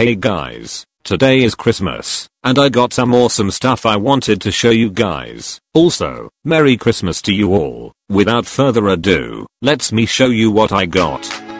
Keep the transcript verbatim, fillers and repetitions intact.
Hey guys, today is Christmas, and I got some awesome stuff I wanted to show you guys. Also, Merry Christmas to you all. Without further ado, let's me show you what I got.